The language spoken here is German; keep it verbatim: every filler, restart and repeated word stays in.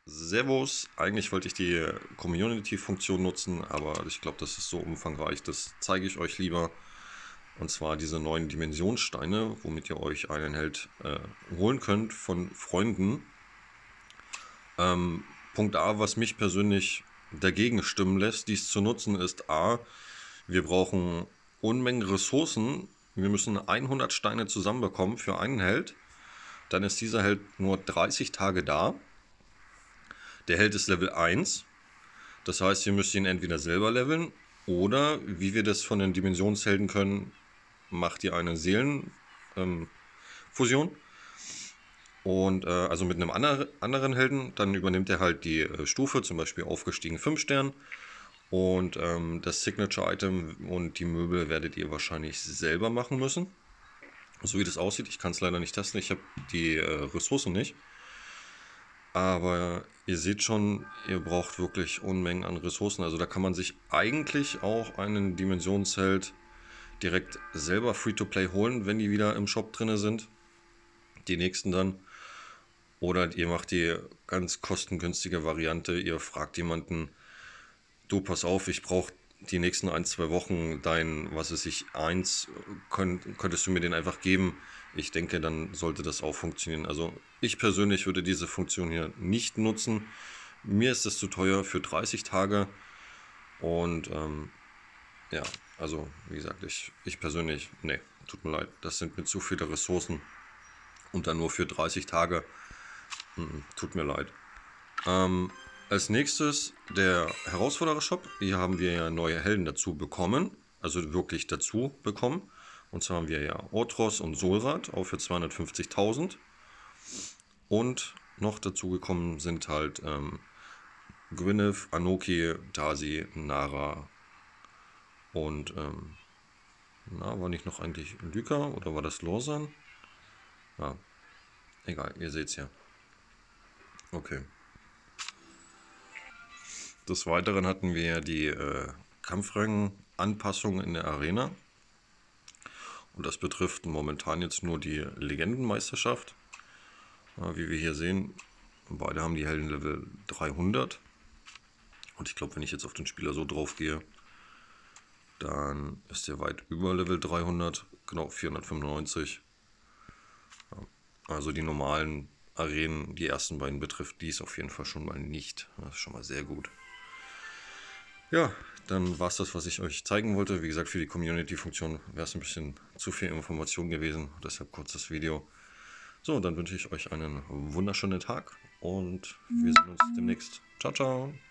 Servus, eigentlich wollte ich die Community-Funktion nutzen, aber ich glaube, das ist so umfangreich, das zeige ich euch lieber. Und zwar diese neuen Dimensionssteine, womit ihr euch einen Held äh, holen könnt von Freunden. Ähm, Punkt A, was mich persönlich dagegen stimmen lässt, dies zu nutzen, ist A, wir brauchen Unmengen Ressourcen. Wir müssen hundert Steine zusammenbekommen für einen Held. Dann ist dieser Held nur dreißig Tage da. Der Held ist Level eins. Das heißt, ihr müsst ihn entweder selber leveln oder, wie wir das von den Dimensionshelden können, macht ihr eine Seelenfusion. Ähm, und äh, also mit einem ander, anderen Helden, dann übernimmt er halt die äh, Stufe, zum Beispiel aufgestiegen fünf Stern. Und ähm, das Signature-Item und die Möbel werdet ihr wahrscheinlich selber machen müssen. So wie das aussieht, ich kann es leider nicht testen, ich habe die äh, Ressourcen nicht. Aber ihr seht schon, ihr braucht wirklich Unmengen an Ressourcen. Also da kann man sich eigentlich auch einen Dimensionsheld direkt selber Free-to-Play holen, wenn die wieder im Shop drin sind. Die nächsten dann. Oder ihr macht die ganz kostengünstige Variante. Ihr fragt jemanden, du, pass auf, ich brauche die nächsten ein, zwei Wochen dein, was weiß ich, eins, könnt, könntest du mir den einfach geben? Ich denke, dann sollte das auch funktionieren. Also ich persönlich würde diese Funktion hier nicht nutzen. Mir ist es zu teuer für dreißig Tage. Und ähm, ja, also wie gesagt, ich, ich persönlich, nee, tut mir leid, das sind mir zu viele Ressourcen. Und dann nur für dreißig Tage, mm, tut mir leid. Ähm, als nächstes der Herausforderer-Shop. Hier haben wir ja neue Helden dazu bekommen. Also wirklich dazu bekommen. Und zwar haben wir ja Orthros und Solrat, auch für zweihundertfünfzigtausend. Und noch dazu gekommen sind halt ähm, Gwyneth, Anoki, Darcy, Nara und ähm, na, war nicht noch eigentlich Lyka oder war das Lorsan? Ja, egal, ihr seht's ja. Okay. Des Weiteren hatten wir ja die äh, Kampfrang-Anpassung in der Arena. Und das betrifft momentan jetzt nur die Legendenmeisterschaft. Ja, wie wir hier sehen, beide haben die Heldenlevel dreihundert. Und ich glaube, wenn ich jetzt auf den Spieler so drauf gehe, dann ist er weit über Level dreihundert, genau vierhundertfünfundneunzig. Ja, also die normalen Arenen, die ersten beiden betrifft dies auf jeden Fall schon mal nicht. Das ist schon mal sehr gut. Ja, dann war es das, was ich euch zeigen wollte. Wie gesagt, für die Community-Funktion wäre es ein bisschen zu viel Information gewesen. Deshalb kurz das Video. So, dann wünsche ich euch einen wunderschönen Tag und wir sehen uns demnächst. Ciao, ciao.